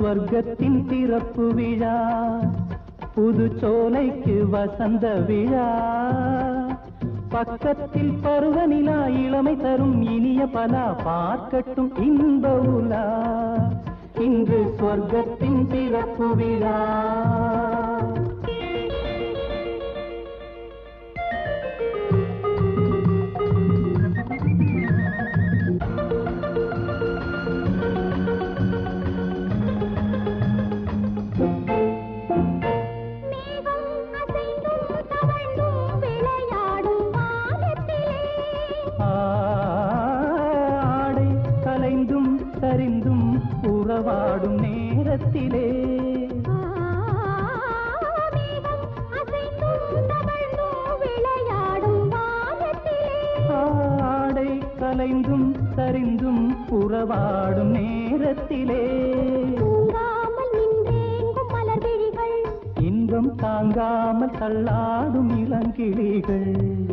ஸ்வர்க்கத்தின் திறப்பு விழா, புது சோலைக்கு வசந்த விழா. பக்கத்தில் பருவநிலா, இளமை தரும் இனிய பலா, பார்க்கட்டும் இன்ப உலா. இன்று ஸ்வர்க்கத்தின் திறப்பு விழா. சரிந்தும் உறவாடும் நேரத்திலே, ஆடை கலைந்தும் சரிந்தும் உறவாடும் நேரத்திலே, இன்பம் தாங்காமல் தள்ளாடும் இளங்கிளிகள்,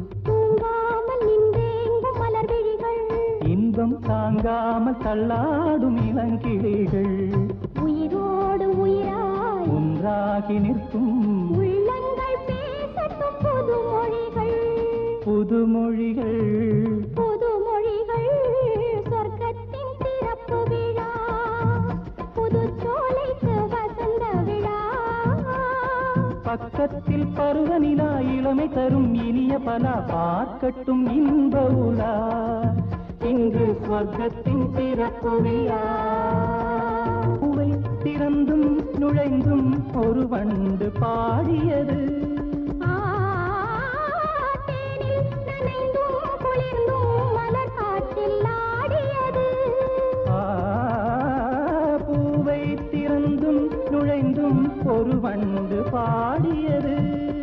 இன்பம் தாங்காமல் தள்ளாடும் இளங்கிளிகள், உயிரோடு உயிராய் ஒன்றாகி நிற்கும் உள்ளங்கள் பேசட்டும் புதுமொழிகள், புதுமொழிகள், புதுமொழிகள். சொர்க்கத்தின் திறப்பு விழா, புது சோலைக்கு வசந்த விழா. பக்கத்தில் பருவநிலா, இளமை தரும் இனிய பலா, பார்க்கட்டும் இன்ப உலா. இன்று ஸ்வர்க்கத்தின் திறப்பு விழா. பூவை திறந்தும் நுழைந்தும் ஒரு வண்டு பாடியது, தேனில் நனைந்தும் குளிர்ந்தும் மலர் காற்றில் ஆடியது. பூவை திறந்தும் நுழைந்தும் ஒரு வண்டு பாடியது,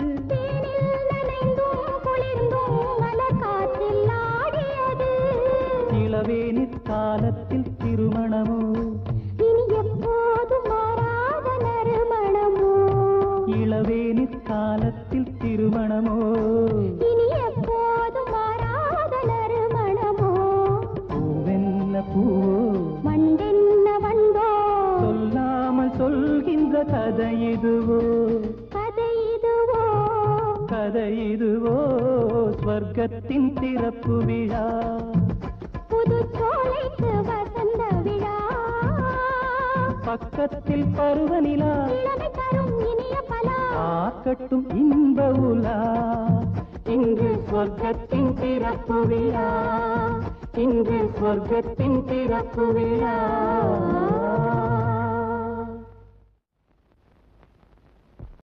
இளவேனிற் காலத்தில் திருமணமோ, இனி எப்போது மாறாத நறுமணமோ. இளவேனிற் காலத்தில் திருமணமோ, இனி எப்போது மாறாத நறுமணமோ. பூவென்ன பூவோ, வண்டென்ன வண்டோ, சொல்லாமல் சொல்கின்ற கதை இதுவோ, கதை இதுவோ, கதை இதுவோ. ஸ்வர்க்கத்தின் திறப்பு விழா, புது சோலைக்கு வசந்த விழா. பக்கத்தில் பருவநிலா, இளமை தரும் இனிய பலா, பார்க்கட்டும் இன்ப உலா. இன்று ஸ்வர்க்கத்தின் திறப்பு விழா, இன்று ஸ்வர்க்கத்தின் திறப்பு விழா.